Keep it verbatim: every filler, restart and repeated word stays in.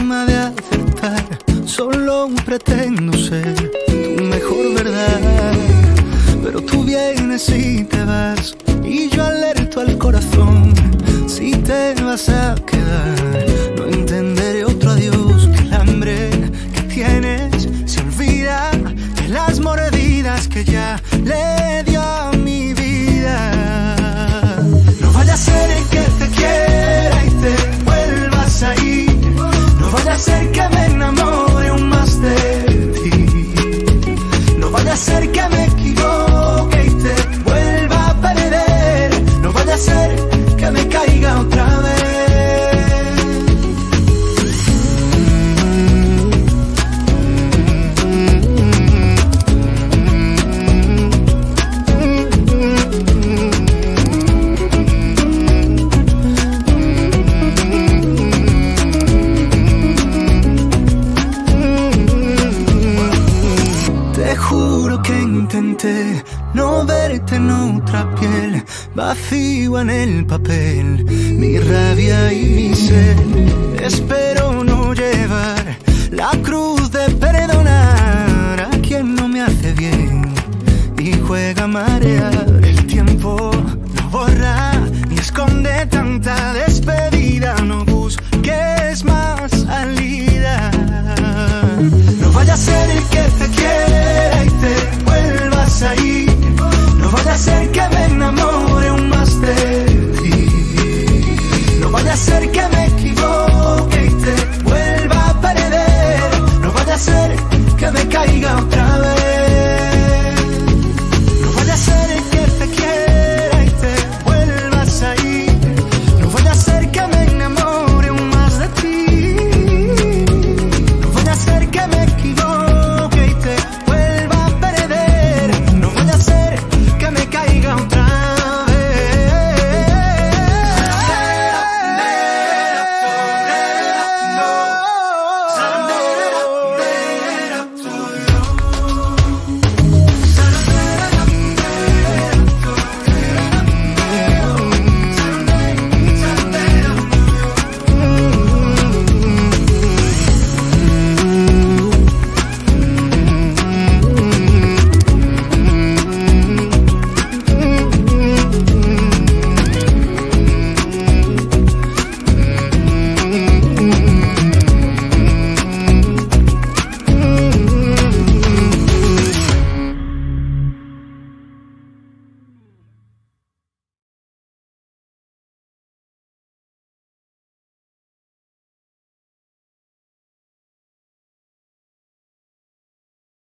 forma de acertar. Solo pretendo ser tu mejor verdad, pero tú vienes y te vas, y yo alerto al corazón. Si te vas a quedar, no entenderé otro adiós que el hambre que tienes se olvida de las mordidas que ya le dio a mi vida. No vaya a ser que te quiera y te vuelvas a ir. No vaya a ser que me enamore aún más de ti. No vaya a ser que me equivoque y te vuelva a perder. No vaya a ser que me caiga otra vez. Te juro que intenté no verte en otra piel, vacío en el papel, mi rabia y mi sed. Espero no llevar la cruz de perdonar a quien no me hace bien y juega a marear. El tiempo no borra ni esconde tanta despedida. No busques más salida. No vaya a ser que te quiera y te vuelvas a ir.